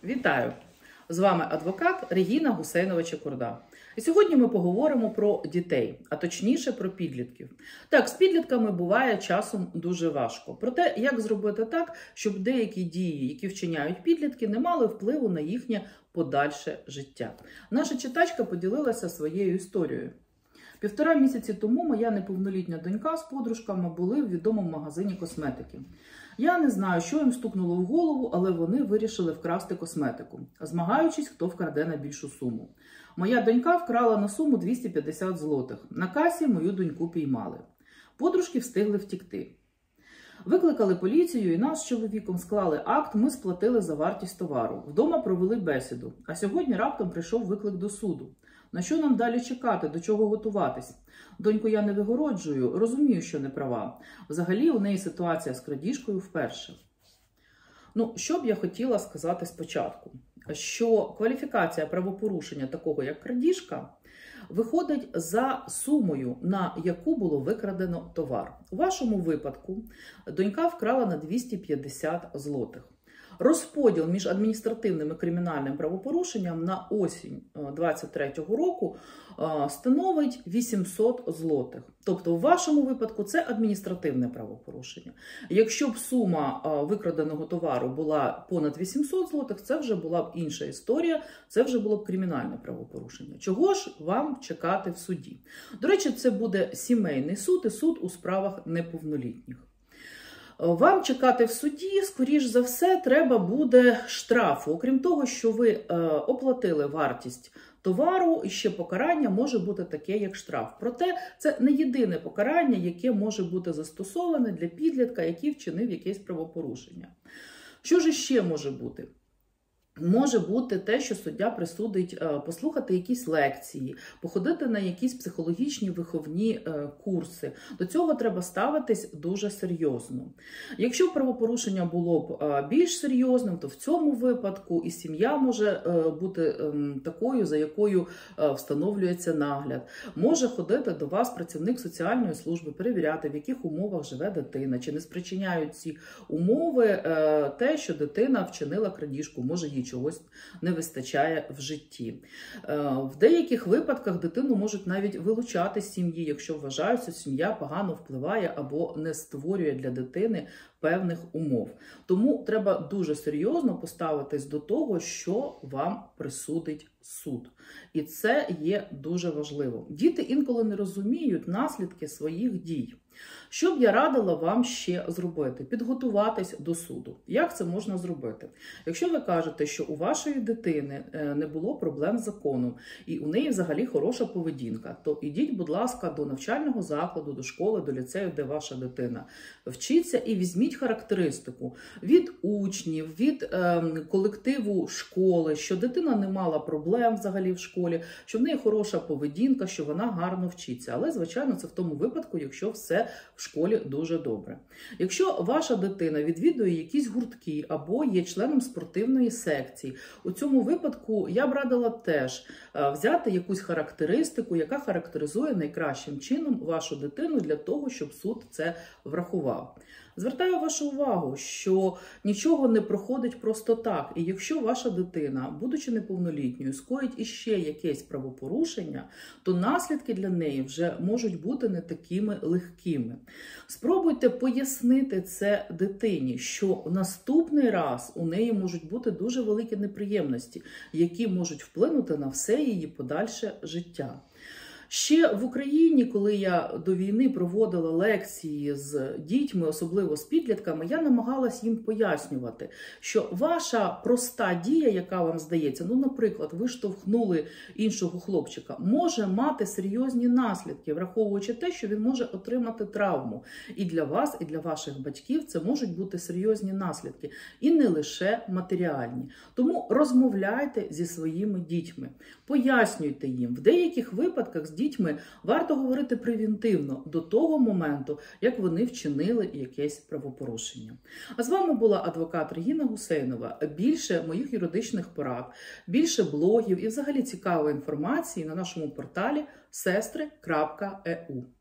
Вітаю! З вами адвокат Регіна Гусейнова-Чекурда. І сьогодні ми поговоримо про дітей, а точніше про підлітків. Так, з підлітками буває часом дуже важко. Проте, як зробити так, щоб деякі дії, які вчиняють підлітки, не мали впливу на їхнє подальше життя. Наша читачка поділилася своєю історією. 1,5 місяці тому моя неповнолітня донька з подружками були в відомому магазині косметики. Я не знаю, що їм стукнуло в голову, але вони вирішили вкрасти косметику, змагаючись, хто вкраде на більшу суму. Моя донька вкрала на суму 250 злотих. На касі мою доньку піймали. Подружки встигли втікти. Викликали поліцію і нас з чоловіком склали акт, ми сплатили за вартість товару. Вдома провели бесіду, а сьогодні раптом прийшов виклик до суду. На що нам далі чекати, до чого готуватись? Доньку я не вигороджую, розумію, що не права. Взагалі у неї ситуація з крадіжкою вперше. Що б я хотіла сказати спочатку? Що кваліфікація правопорушення такого, як крадіжка, виходить за сумою, на яку було викрадено товар. У вашому випадку донька вкрала на 250 злотих. Розподіл між адміністративним і кримінальним правопорушенням на осінь 2023 року становить 800 злотих. Тобто в вашому випадку це адміністративне правопорушення. Якщо б сума викраденого товару була понад 800 злотих, це вже була б інша історія, це вже було б кримінальне правопорушення. Чого ж вам чекати в суді? До речі, це буде сімейний суд і суд у справах неповнолітніх. Вам чекати в суді, скоріш за все, треба буде штрафу. Окрім того, що ви оплатили вартість товару, і ще покарання може бути таке, як штраф. Проте це не єдине покарання, яке може бути застосоване для підлітка, який вчинив якесь правопорушення. Що ж ще може бути? Може бути те, що суддя присудить послухати якісь лекції, походити на якісь психологічні виховні курси. До цього треба ставитись дуже серйозно. Якщо правопорушення було б більш серйозним, то в цьому випадку і сім'я може бути такою, за якою встановлюється нагляд. Може ходити до вас працівник соціальної служби, перевіряти, в яких умовах живе дитина, чи не спричиняють ці умови те, що дитина вчинила крадіжку, може їй чогось не вистачає в житті. В деяких випадках дитину можуть навіть вилучати з сім'ї, якщо вважають, що сім'я погано впливає або не створює для дитини певних умов. Тому треба дуже серйозно поставитись до того, що вам присудить суд. І це є дуже важливо. Діти інколи не розуміють наслідки своїх дій. Що б я радила вам ще зробити? Підготуватись до суду. Як це можна зробити? Якщо ви кажете, що у вашої дитини не було проблем з законом, і у неї взагалі хороша поведінка, то ідіть, будь ласка, до навчального закладу, до школи, до ліцею, де ваша дитина вчиться, і візьміть характеристику від учнів, від колективу школи, що дитина не мала проблем взагалі в школі, що в неї хороша поведінка, що вона гарно вчиться. Але, звичайно, це в тому випадку, якщо все в школі дуже добре. Якщо ваша дитина відвідує якісь гуртки або є членом спортивної секції, у цьому випадку я б радила теж взяти якусь характеристику, яка характеризує найкращим чином вашу дитину для того, щоб суд це врахував. Звертаю вашу увагу, що нічого не проходить просто так. І якщо ваша дитина, будучи неповнолітньою, скоїть іще якесь правопорушення, то наслідки для неї вже можуть бути не такими легкими. Спробуйте пояснити це дитині, що наступний раз у неї можуть бути дуже великі неприємності, які можуть вплинути на все її подальше життя. Ще в Україні, коли я до війни проводила лекції з дітьми, особливо з підлітками, я намагалась їм пояснювати, що ваша проста дія, яка вам здається, наприклад, ви штовхнули іншого хлопчика, може мати серйозні наслідки, враховуючи те, що він може отримати травму. І для вас, і для ваших батьків це можуть бути серйозні наслідки, і не лише матеріальні. Тому розмовляйте зі своїми дітьми, пояснюйте їм. В деяких випадках з дітьми варто говорити превентивно до того моменту, як вони вчинили якесь правопорушення. А з вами була адвокат Регіна Гусейнова. Більше моїх юридичних порад, більше блогів і взагалі цікавої інформації на нашому порталі sestry.eu.